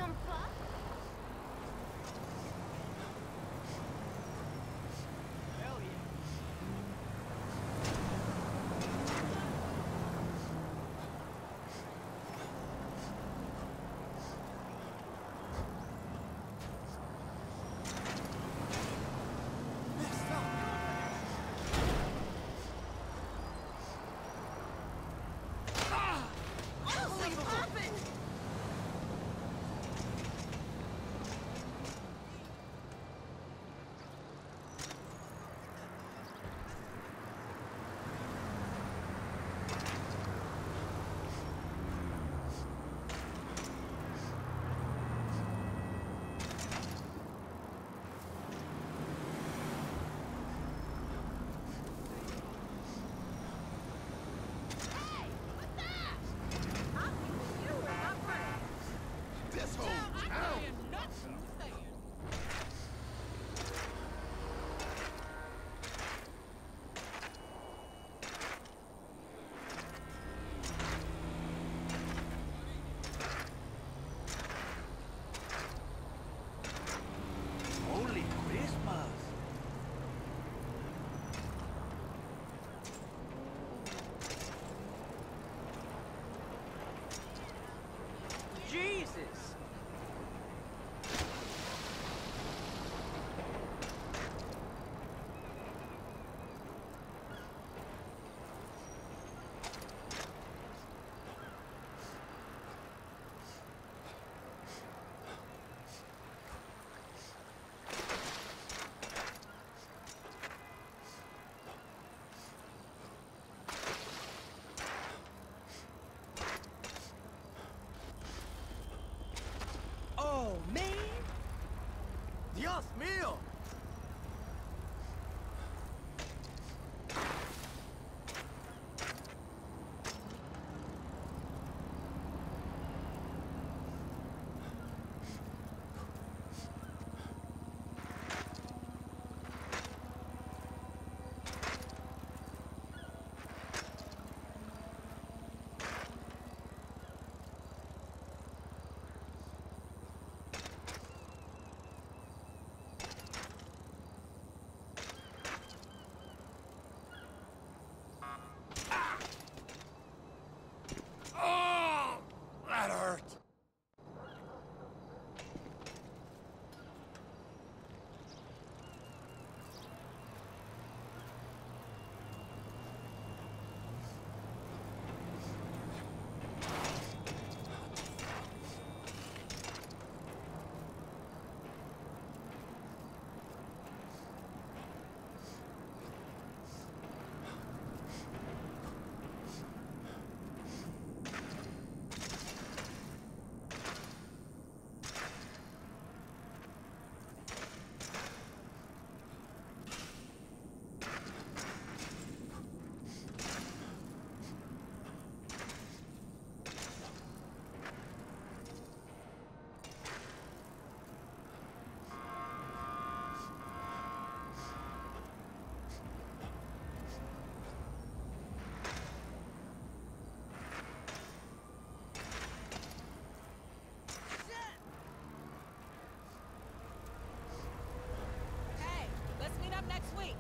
Jesus! Oh, man! Dios mío! Oh, that hurt. Next week.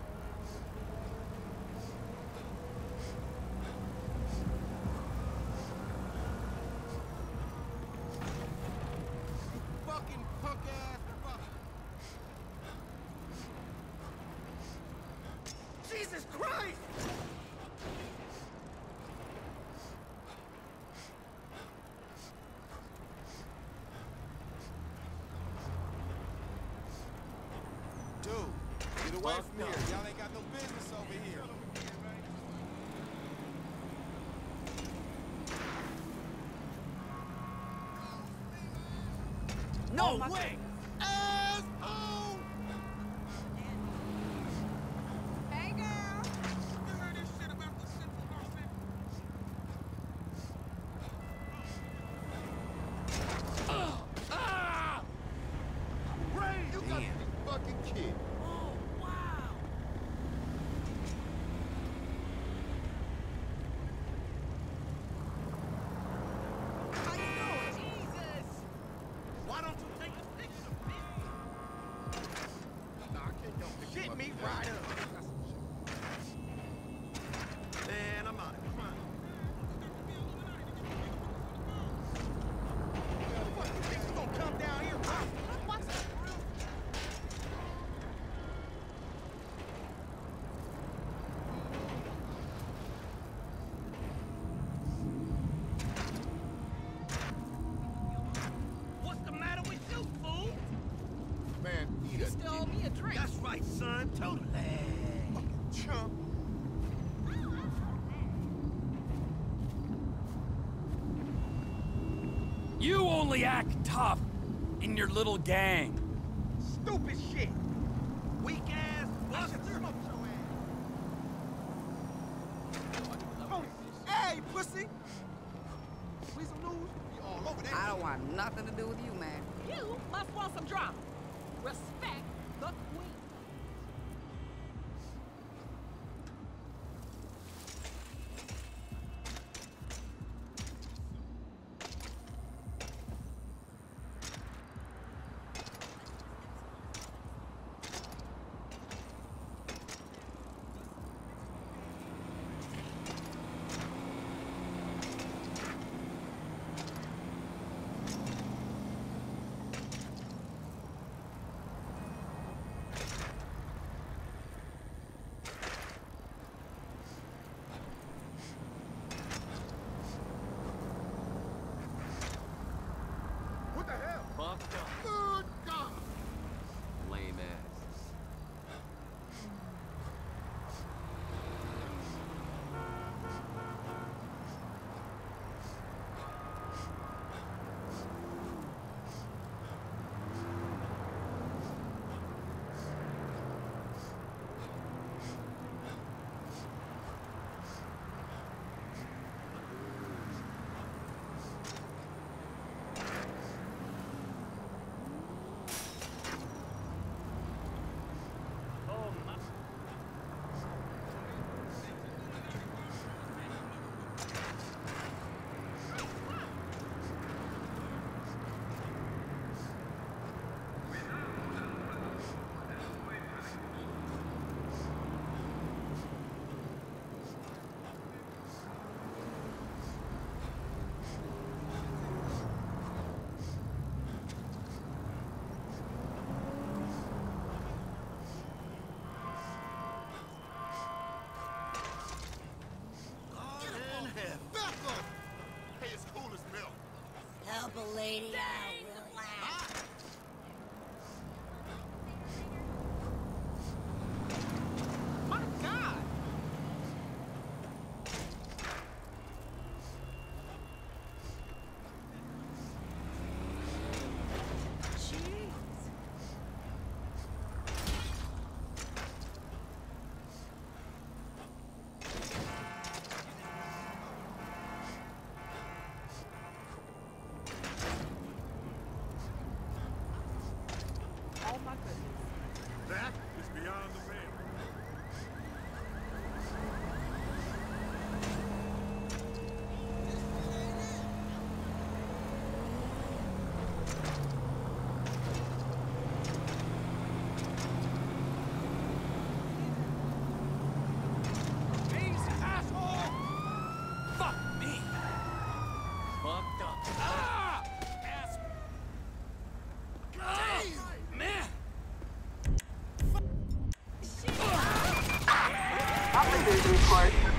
Fucking punk ass fuck. Jesus Christ! Dude, get away from here. Y'all ain't got no business over here. No way! Asshole! Hey, girl. You heard this shit about the Central Office? Ray, you got to be fucking kidding. Oh, wow! How you doing? Jesus. You only act tough in your little gang. Stupid shit. Weak ass. I should smoke your ass. Oh, hey, pussy. We some news? You all over that. I don't want nothing to do with you, man. You must want some drama. Respect the queen. What the hell? Fucked up. Good God! Lame ass. Back up! Hey, it's cool as milk. Help a lady out, relax. My God. Jeez. Oh my goodness. That is beyond the veil. Easy, asshole! Fuck me! Fucked up. Ah! Ass! Oh, man! Officers report